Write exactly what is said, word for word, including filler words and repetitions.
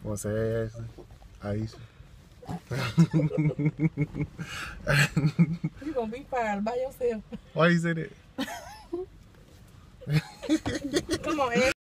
Want to say Ashley? Aisha? You gonna be fired by yourself. Why you say that? Come on, Ashley.